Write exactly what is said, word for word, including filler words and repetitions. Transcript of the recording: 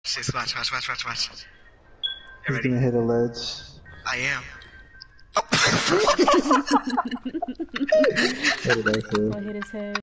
Just watch, watch, watch, watch, watch. You He's ready? gonna hit a ledge. I am. What did I say? What hit his head?